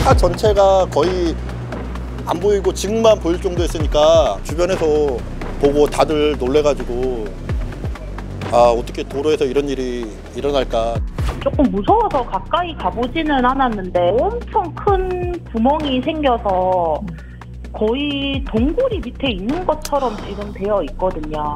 차 전체가 거의 안 보이고 지붕만 보일 정도였으니까 주변에서 보고 다들 놀래가지고 어떻게 도로에서 이런 일이 일어날까. 조금 무서워서 가까이 가보지는 않았는데 엄청 큰 구멍이 생겨서 거의 동굴이 밑에 있는 것처럼 지금 되어 있거든요.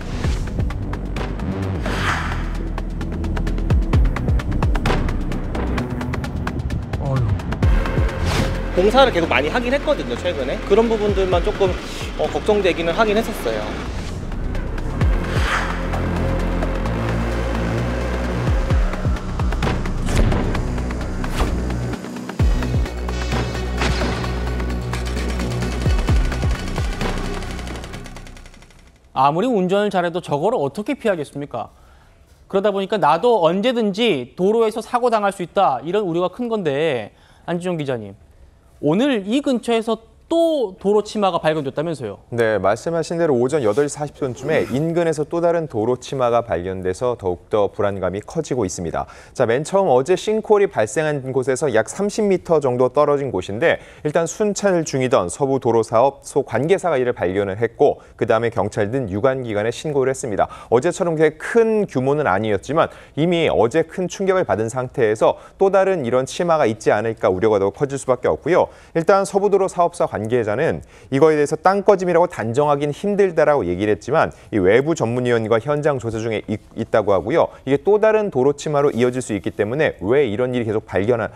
공사를 계속 많이 하긴 했거든요, 최근에. 그런 부분들만 조금 걱정되기는 하긴 했었어요. 아무리 운전을 잘해도 저거를 어떻게 피하겠습니까? 그러다 보니까 나도 언제든지 도로에서 사고 당할 수 있다, 이런 우려가 큰 건데, 안지종 기자님, 오늘 이 근처에서 또 도로 치마가 발견됐다면서요? 네, 말씀하신 대로 오전 8시 40분쯤에 인근에서 또 다른 도로 치마가 발견돼서 더욱더 불안감이 커지고 있습니다. 자, 맨 처음 어제 싱크홀이 발생한 곳에서 약 30m 정도 떨어진 곳인데 일단 순찰 중이던 서부도로사업 관계사가 이를 발견을 했고 그다음에 경찰 등 유관기관에 신고를 했습니다. 어제처럼 그렇게 큰 규모는 아니었지만 이미 어제 큰 충격을 받은 상태에서 또 다른 이런 치마가 있지 않을까 우려가 더 커질 수밖에 없고요. 일단 서부도로 사업사 관계자는 이거에 대해서 땅 꺼짐이라고 단정하기는 힘들다라고 얘기를 했지만 이 외부 전문위원과 현장 조사 중에 있다고 하고요. 이게 또 다른 도로 치마로 이어질 수 있기 때문에 왜 이런 일이 계속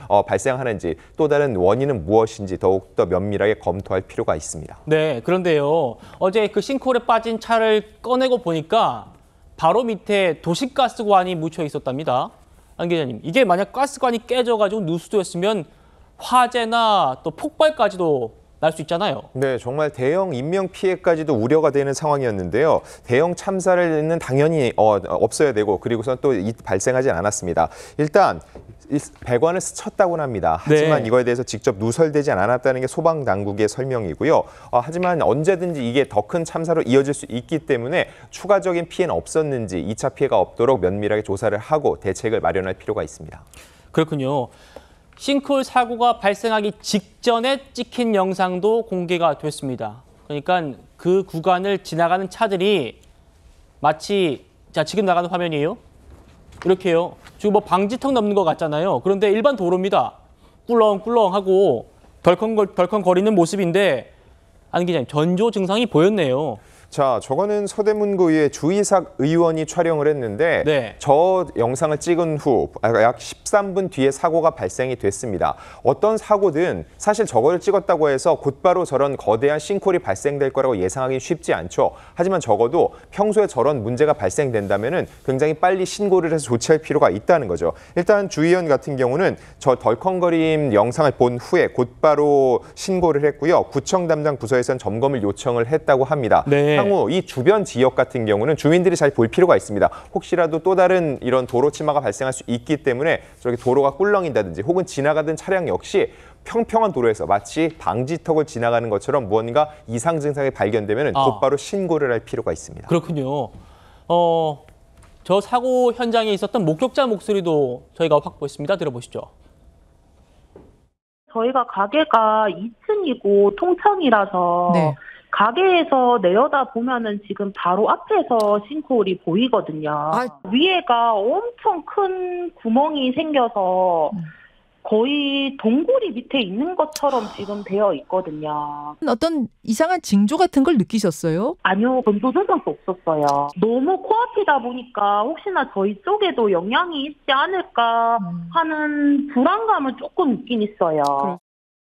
발생하는지 또 다른 원인은 무엇인지 더욱더 면밀하게 검토할 필요가 있습니다. 네, 그런데요. 어제 그 싱크홀에 빠진 차를 꺼내고 보니까 바로 밑에 도시가스관이 묻혀 있었답니다. 안 기자님, 이게 만약 가스관이 깨져가지고 누수되었으면 화재나 또 폭발까지도 날 수 있잖아요. 네, 정말 대형 인명 피해까지도 우려가 되는 상황이었는데요. 대형 참사는 당연히 없어야 되고 그리고선 또 발생하지 않았습니다. 일단 배관을 스쳤다고는 합니다. 하지만 네. 이거에 대해서 직접 누설되지 않았다는 게 소방당국의 설명이고요. 하지만 언제든지 이게 더 큰 참사로 이어질 수 있기 때문에 추가적인 피해는 없었는지 2차 피해가 없도록 면밀하게 조사를 하고 대책을 마련할 필요가 있습니다. 그렇군요. 싱크홀 사고가 발생하기 직전에 찍힌 영상도 공개가 됐습니다. 그러니까 그 구간을 지나가는 차들이 마치 지금 나가는 화면이에요. 이렇게요. 지금 뭐 방지턱 넘는 것 같잖아요. 그런데 일반 도로입니다. 꿀렁꿀렁하고 덜컹거리는 모습인데 안 기자님, 전조 증상이 보였네요. 자, 저거는 서대문구의 주이삭 의원이 촬영을 했는데 네. 저 영상을 찍은 후 약 13분 뒤에 사고가 발생이 됐습니다. 어떤 사고든 사실 저거를 찍었다고 해서 곧바로 저런 거대한 싱크홀이 발생될 거라고 예상하기 쉽지 않죠. 하지만 적어도 평소에 저런 문제가 발생된다면은 굉장히 빨리 신고를 해서 조치할 필요가 있다는 거죠. 일단 주 의원 같은 경우는 저 덜컹거림 영상을 본 후에 곧바로 신고를 했고요. 구청 담당 부서에서는 점검을 요청을 했다고 합니다. 네. 향후 이 주변 지역 같은 경우는 주민들이 잘 볼 필요가 있습니다. 혹시라도 또 다른 이런 도로 치마가 발생할 수 있기 때문에 저기 도로가 꿀렁인다든지 혹은 지나가던 차량 역시 평평한 도로에서 마치 방지턱을 지나가는 것처럼 무언가 이상 증상이 발견되면 곧바로 신고를 할 필요가 있습니다. 그렇군요. 저 사고 현장에 있었던 목격자 목소리도 저희가 확보했습니다. 들어보시죠. 저희가 가게가 2층이고 통창이라서 네. 가게에서 내려다 보면은 지금 바로 앞에서 싱크홀이 보이거든요. 위에가 엄청 큰 구멍이 생겨서 거의 동굴이 밑에 있는 것처럼 지금 되어 있거든요. 어떤 이상한 징조 같은 걸 느끼셨어요? 아니요, 전조 증상도 없었어요. 너무 코앞이다 보니까 혹시나 저희 쪽에도 영향이 있지 않을까 하는 불안감은 조금 있긴 있어요.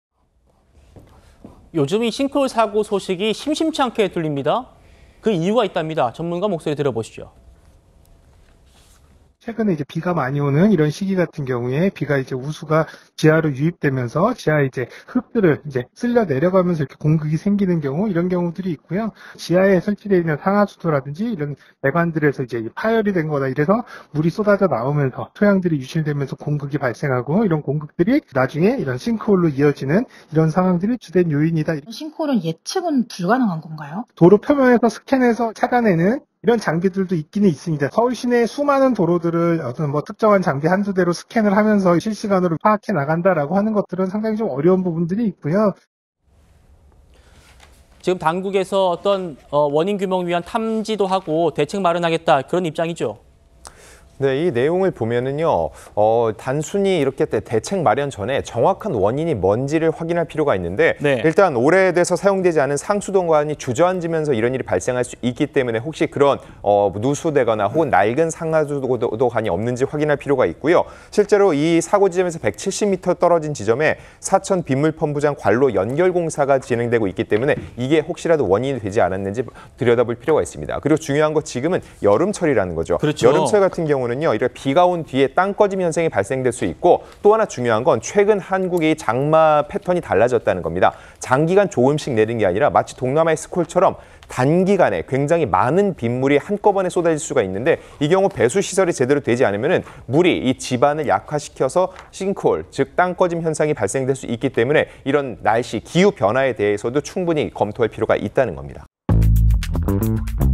요즘 이 싱크홀 사고 소식이 심심치 않게 들립니다. 그 이유가 있답니다. 전문가 목소리 들어보시죠. 최근에 이제 비가 많이 오는 이런 시기 같은 경우에 비가 이제 우수가 지하로 유입되면서 지하에 이제 흙들을 이제 쓸려 내려가면서 이렇게 공극이 생기는 경우, 이런 경우들이 있고요. 지하에 설치되어 있는 상하수도라든지 이런 배관들에서 이제 파열이 된 거나 이래서 물이 쏟아져 나오면서 토양들이 유실되면서 공극이 발생하고, 이런 공극들이 나중에 이런 싱크홀로 이어지는 이런 상황들이 주된 요인이다. 싱크홀은 예측은 불가능한 건가요? 도로 표면에서 스캔해서 찾아내는 이런 장비들도 있기는 있습니다. 서울 시내 수많은 도로들을 어떤 특정한 장비 한두 대로 스캔을 하면서 실시간으로 파악해 나가는 나간다라고 하는 것들은 상당히 좀 어려운 부분들이 있고요. 지금 당국에서 어떤 원인 규명 위한 탐지도 하고 대책 마련하겠다 그런 입장이죠. 네, 이 내용을 보면은요, 단순히 이렇게 대책 마련 전에 정확한 원인이 뭔지를 확인할 필요가 있는데, 네. 일단 오래돼서 사용되지 않은 상수도관이 주저앉으면서 이런 일이 발생할 수 있기 때문에 혹시 그런 누수되거나 혹은 낡은 상하수도관이 없는지 확인할 필요가 있고요. 실제로 이 사고 지점에서 170m 떨어진 지점에 사천 빗물펌프장 관로 연결 공사가 진행되고 있기 때문에 이게 혹시라도 원인이 되지 않았는지 들여다볼 필요가 있습니다. 그리고 중요한 거 지금은 여름철이라는 거죠. 그렇죠. 여름철 같은 경우는 이렇게 비가 온 뒤에 땅 꺼짐 현상이 발생될 수 있고 또 하나 중요한 건 최근 한국의 장마 패턴이 달라졌다는 겁니다. 장기간 조금씩 내린 게 아니라 마치 동남아의 스콜처럼 단기간에 굉장히 많은 빗물이 한꺼번에 쏟아질 수가 있는데 이 경우 배수 시설이 제대로 되지 않으면 물이 이 지반을 약화시켜서 싱크홀, 즉 땅 꺼짐 현상이 발생될 수 있기 때문에 이런 날씨, 기후 변화에 대해서도 충분히 검토할 필요가 있다는 겁니다.